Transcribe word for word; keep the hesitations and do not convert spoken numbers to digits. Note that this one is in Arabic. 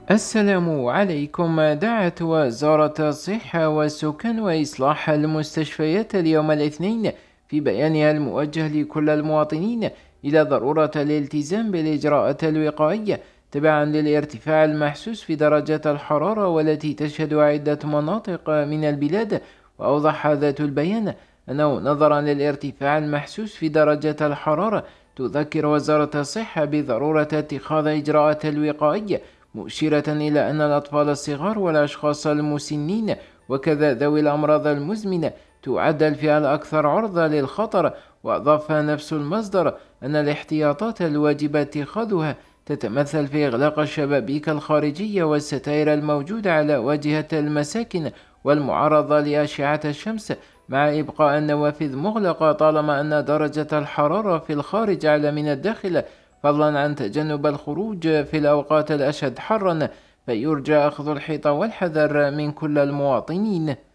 السلام عليكم. دعت وزارة الصحة والسكان وإصلاح المستشفيات اليوم الاثنين في بيانها الموجه لكل المواطنين إلى ضرورة الالتزام بالإجراءات الوقائية تبعا للارتفاع المحسوس في درجة الحرارة والتي تشهد عدة مناطق من البلاد. وأوضح ذات البيان أنه نظرا للارتفاع المحسوس في درجة الحرارة تذكر وزارة الصحة بضرورة اتخاذ إجراءات الوقائية، مشيرة إلى أن الأطفال الصغار والأشخاص المسنين وكذا ذوي الأمراض المزمنة تعد الفئة الأكثر عرضة للخطر. وأضاف نفس المصدر أن الاحتياطات الواجب اتخاذها تتمثل في إغلاق الشبابيك الخارجية والستائر الموجودة على واجهة المساكن والمعرضة لأشعة الشمس، مع إبقاء النوافذ مغلقة طالما أن درجة الحرارة في الخارج أعلى من الداخل، فضلا عن تجنب الخروج في الأوقات الأشد حرا. فيرجى أخذ الحيطة والحذر من كل المواطنين.